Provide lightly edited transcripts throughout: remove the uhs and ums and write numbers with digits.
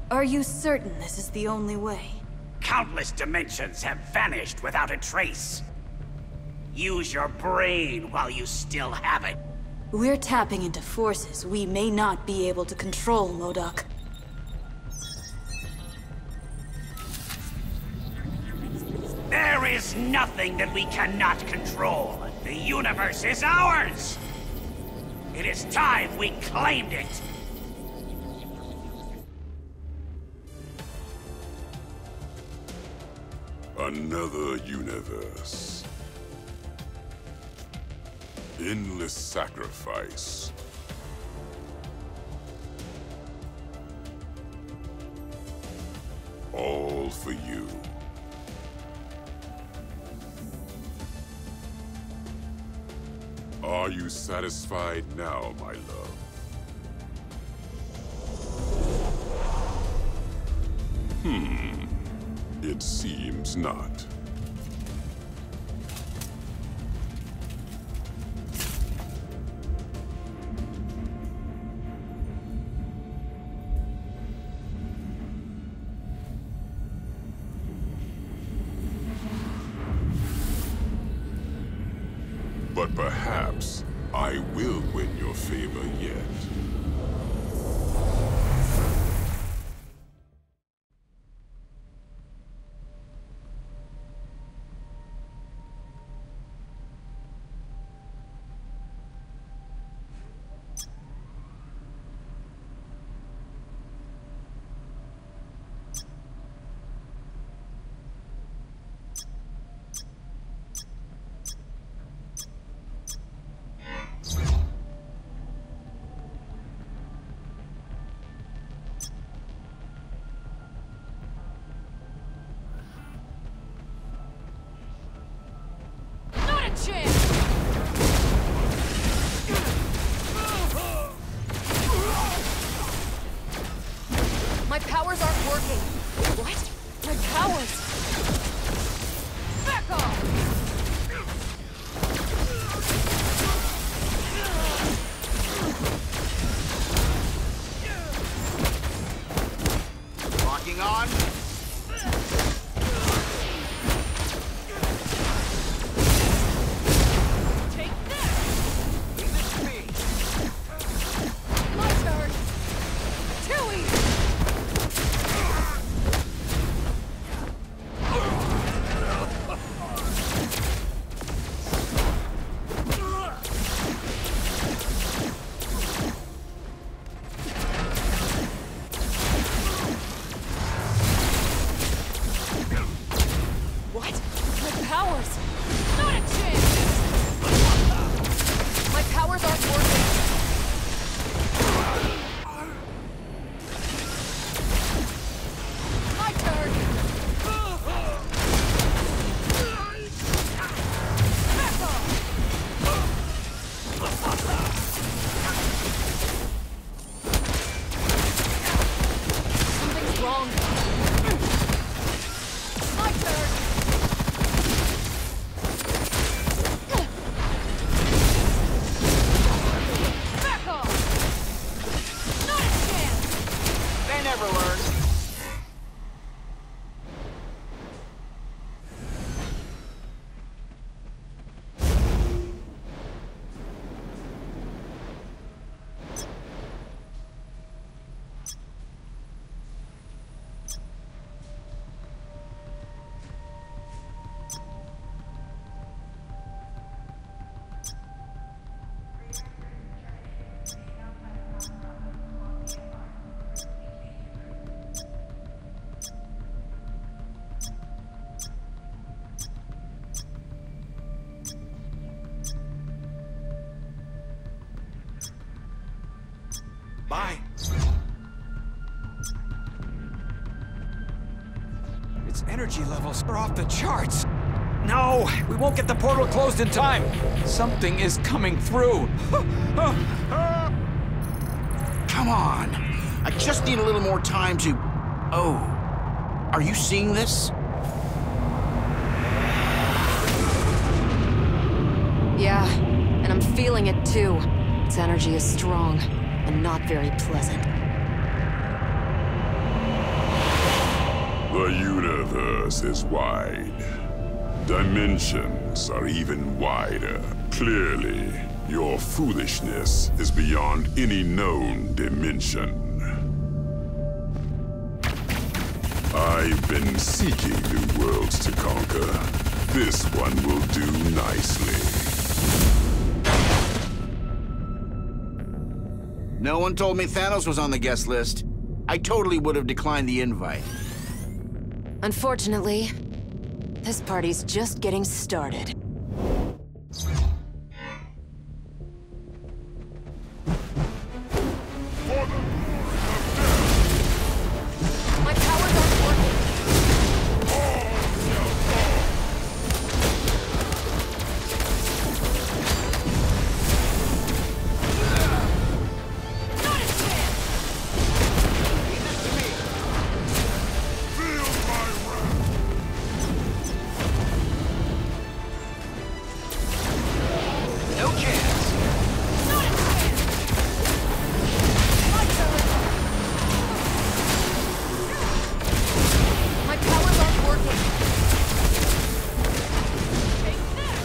Are you certain this is the only way? Countless dimensions have vanished without a trace. Use your brain while you still have it. We're tapping into forces we may not be able to control, MODOK. There is nothing that we cannot control. The universe is ours! It is time we claimed it! Another universe. Endless sacrifice. All for you. Are you satisfied now, my love? It seems not. But perhaps I will win your favor yet. My powers aren't working. What? My powers! Back off! Locking on? Bye. Its energy levels are off the charts. No, we won't get the portal closed in time. Something is coming through. Come on. I just need a little more time to... Oh. Are you seeing this? Yeah, and I'm feeling it too. Its energy is strong and not very pleasant. The universe is wide. Dimensions are even wider. Clearly, your foolishness is beyond any known dimension. I've been seeking new worlds to conquer. This one will do nicely. No one told me Thanos was on the guest list. I totally would have declined the invite. Unfortunately, this party's just getting started. My powers aren't working. Not a chance! Leave this to me. Feel my wrath! No chance. Not a chance! My turn! My powers aren't working. Take this!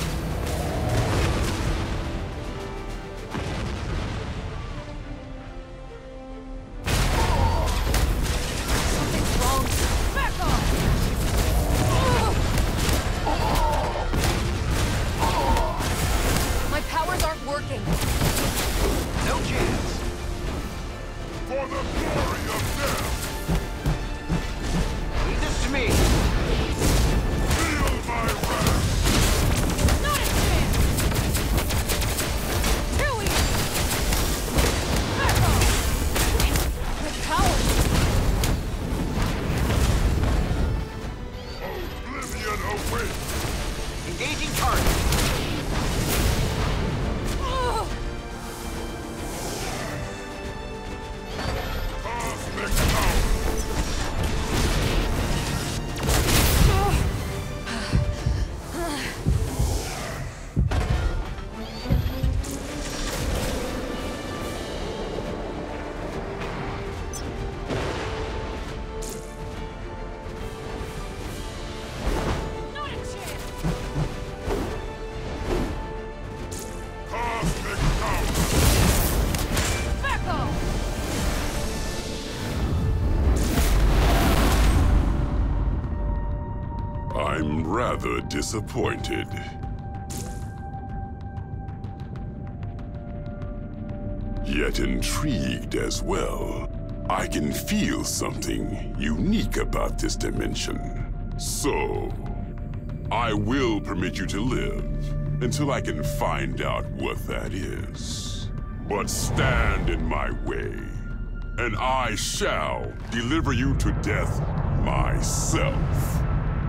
Something's wrong. Back off! My powers aren't working. No chance. For the glory of death! Leave this to me. Feel my wrath! Not a chance! Too easy! Back off! My powers! Oblivion awaits! Engaging target. Cosmic power! Not a chance! Cosmic power! Back off! I'm rather disappointed. Yet intrigued as well. I can feel something unique about this dimension. So, I will permit you to live until I can find out what that is. But stand in my way, and I shall deliver you to death myself.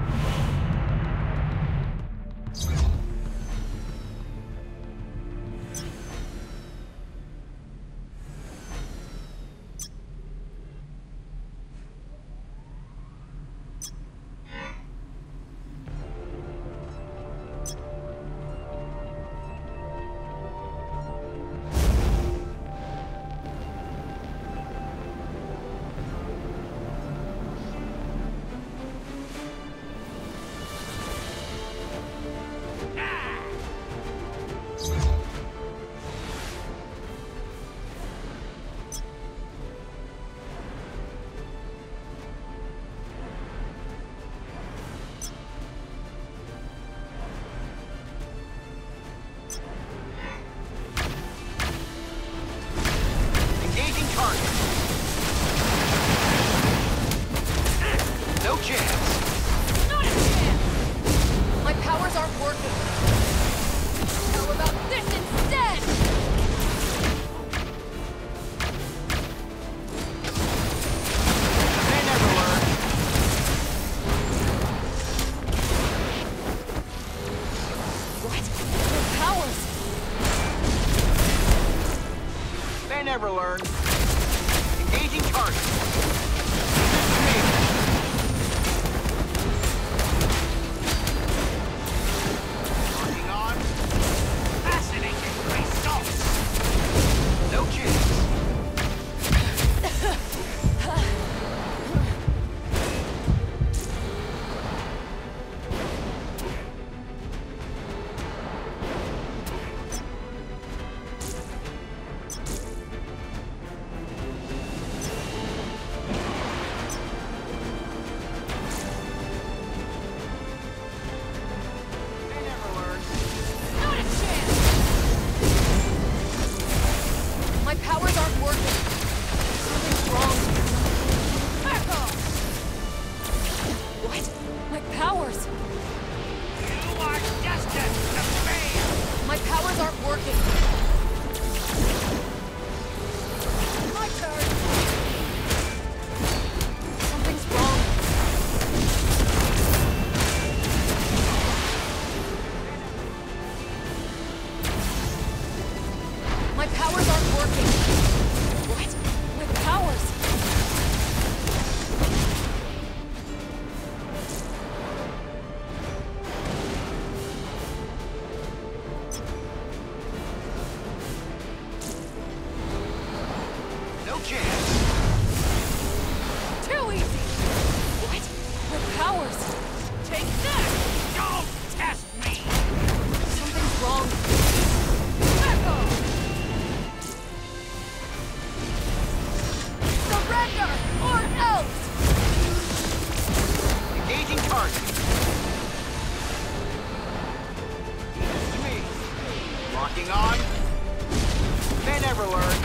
Engaging target. No chance. Not a chance! My powers aren't working. How about this instead? They never learn. What? My powers! They never learn. Engaging target. Leave this to me. Locking on. Fascinating results! No chance. aren't working. Something's wrong. Back off! What? My powers! You are destined to fail! My powers aren't working. My turn! Something's wrong. My powers aren't working. What? My powers? No chance. Too easy! What? My powers? Take that! Don't test me! Something's wrong. Back off! Surrender or else! Engaging target. To me. Locking on. They never learn.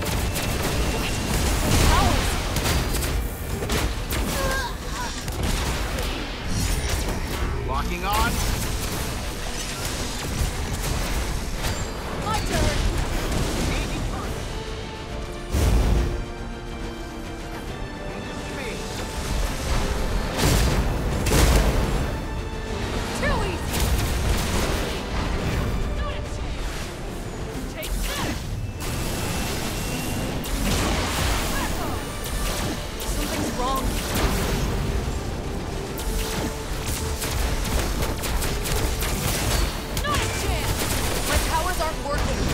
Powers! Locking on. My turn! Engaging target. To me. Too easy! Not a chance! Take that! Back off! Something's wrong. Not a chance! My powers aren't working.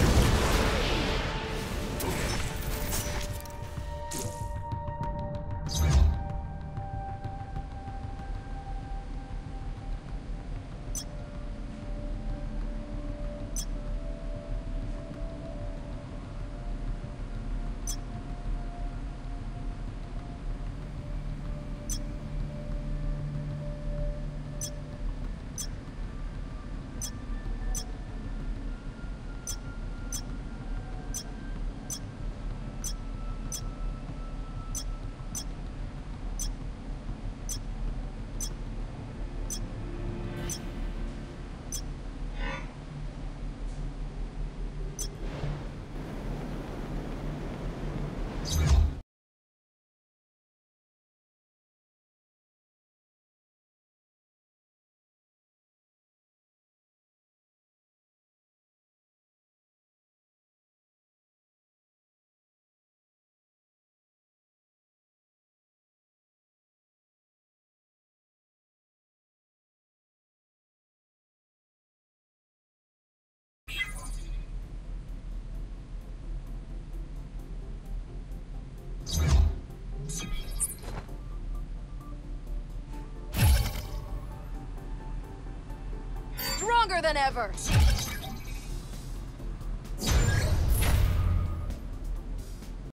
Stronger than ever!